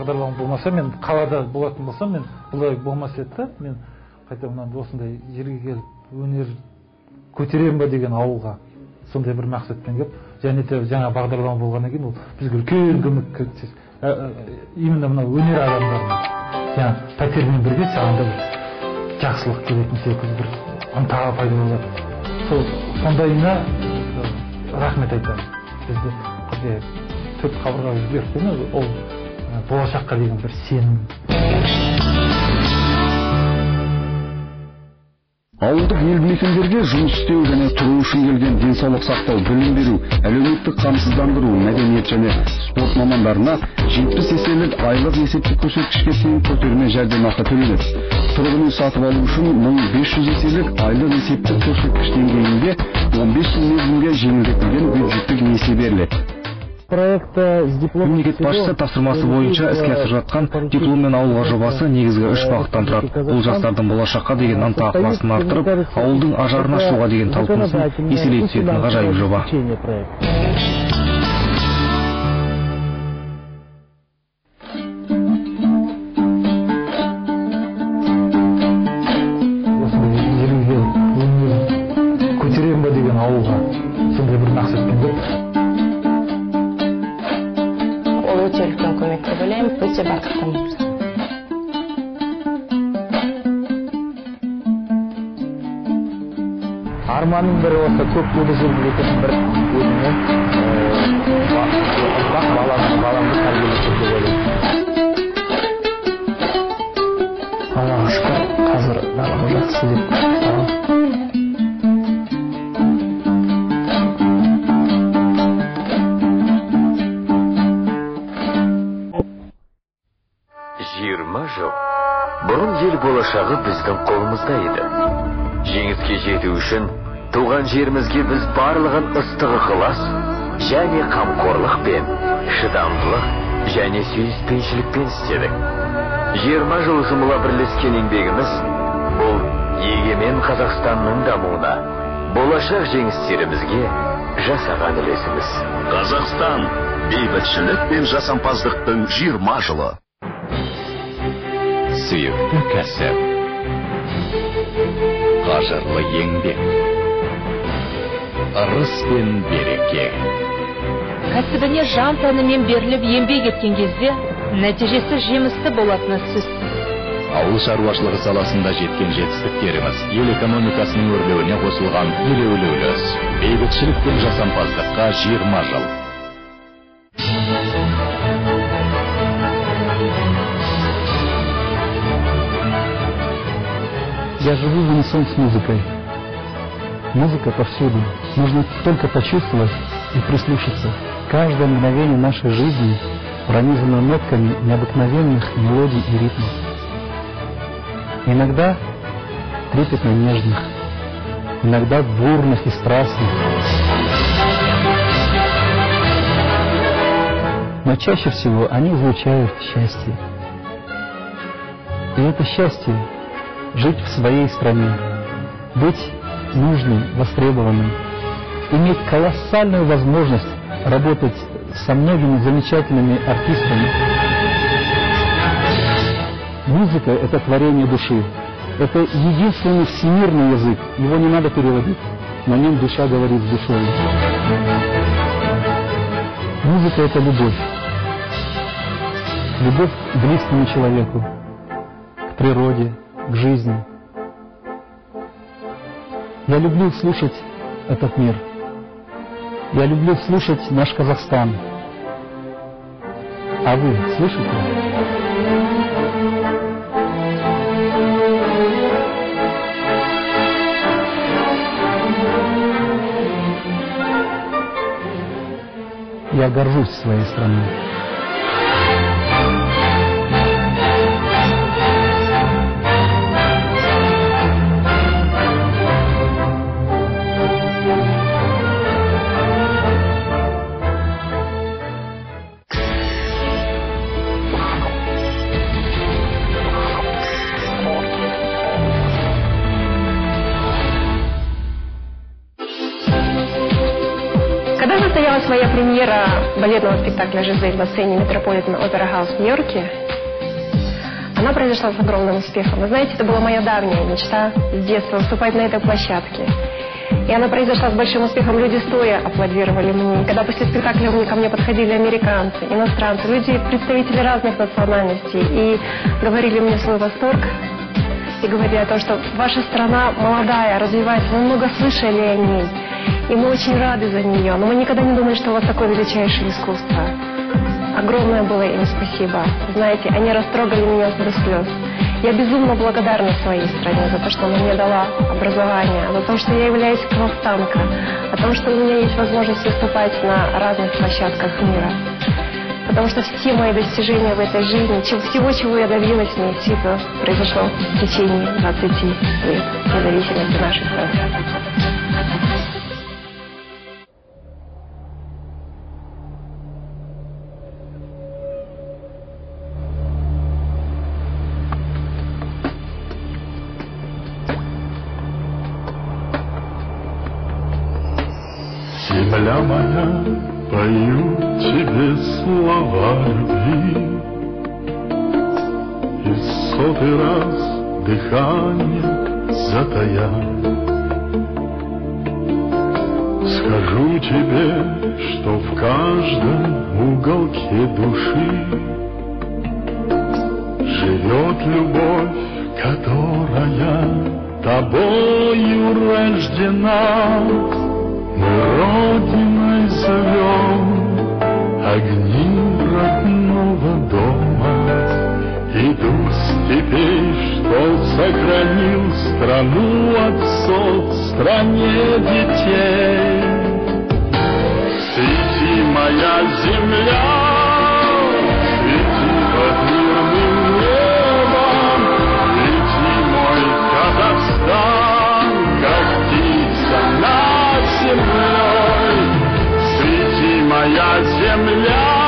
бағдарлама болмаса, мен қалада болатын болсам, мен бұлай болмас еді да, мен қайта осындай жерге келіп өнер көтерем ба деген ауылға сондай бір мақсатпен келіп, және де жаңа бағдарлама болғаннан кейін ол бізге үлкен көмек именно мына өнер адамдарына жаңа пәтермен бірге саған да бір жақсылық келетін секілді бір ынта пайда болады. Сондайына рахмет айтамын. Бізде төрт қабырға берді, ол болашаққа деген бір сенім. Ауылдық елді мекендерге жұмыс істеу және тұру үшін келген денсаулық сақтау, білім беру, әлеуметтік қамсыздандыру, мәдениет және спорт мамандарына 70 еселік айлық есептік көрсеткішке дейін көтерме жәрдемақы төленеді. Тұрғын үй сатып алу үшін 1500 еселік айлық есептік көрсеткіш деңгейінде 15 жыл мерзімге жеңілдетілген бюджеттік несие беріледі. Мемлекет басшысы тапсырмасы бойынша іске асырып жатқан дипломмен ауылға жобасы негізгі 3 бағыттан тұрады. Бұл жастардың болашаққа деген ынта-ықыласын арттырып, ауылдың ажарын ашуға деген талпынысын еселей түсетін ғажайып жоба. Көтерем ба деген ауылға сондай бір мақсатпен келіп, өте үлкен көмек деп ойлаймын, өте бақыттымыз. Арманым бірі осы көп көді жүргізетін бір өзіме баламды тәрбиелеп деп ойлаймын. Аллаға шүкір, қазір барлығы жақсы деп саған. Бұрын ел болашағы біздің қолымызда еді. Жеңіске жету үшін туған жерімізге біз барлығын ыстық ықылас және қамқорлықпен, шыдамдылық және сүйіспеншілікпен істедік. 20 жыл жұмыла бірлескен еңбегіміз бұл егемен Қазақстанның дамуына, болашақ жеңістерімізге жасаған үлесіміз. Қазақстан бейбітшілік пен жасампаздықтың 20 жылы. Сүйікті кәсіп, қажырлы еңбек, ырыс пен береке. Кәсібіне жан тәнімен беріліп еңбек еткен кезде нәтижесі жемісті болатыны сөзсіз. Ауыл шаруашылығы саласында жеткен жетістіктеріміз ел экономикасының өрлеуіне қосылған елеулі үлес. Бейбітшілік пен жасампаздыққа 20 жыл. Я живу в унисон с музыкой. Музыка повсюду. Нужно только почувствовать и прислушаться. Каждое мгновение нашей жизни пронизано нотками необыкновенных мелодий и ритмов. Иногда трепетно нежных, иногда бурных и страстных. Но чаще всего они излучают счастье. И это счастье — жить в своей стране, быть нужным, востребованным, иметь колоссальную возможность работать со многими замечательными артистами. Музыка — это творение души. Это единственный всемирный язык, его не надо переводить. На нем душа говорит с душой. Музыка — это любовь. Любовь к близкому человеку, к природе, к жизни. Я люблю слушать этот мир. Я люблю слушать наш Казахстан. А вы слышите? Я горжусь своей страной. состоялась моя премьера балетного спектакля «Жизель» на сцене Метрополитен Опера Хаус в Нью-Йорке. Она произошла с огромным успехом. Вы знаете, это была моя давняя мечта с детства выступать на этой площадке. И она произошла с большим успехом. Люди стоя аплодировали мне. Когда после спектакля ко мне подходили американцы, иностранцы, люди, представители разных национальностей, и говорили мне свой восторг, и говорили о том, что ваша страна молодая, развивается, мы много слышали о ней, и мы очень рады за нее, но мы никогда не думали, что у вас такое величайшее искусство. Огромное было им спасибо. Знаете, они растрогали меня до слез. Я безумно благодарна своей стране за то, что она мне дала образование, за то, что я являюсь казахстанка, о том, что у меня есть возможность выступать на разных площадках мира. Потому что все мои достижения в этой жизни, всего, чего я добилась, мне все это произошло в течение 20 лет независимости нашей страны. Земля моя, пою тебе слова любви, и сотый раз дыхание затая. Скажу тебе, что в каждом уголке души живет любовь, которая тобою рождена. Мы Родиной зовем огни родного дома, и дух степей, что сохранил страну отцов, стране детей. Свети, моя земля, свети под мирным небом, свети, мой Казахстан, как птица над землей. Свети, моя земля,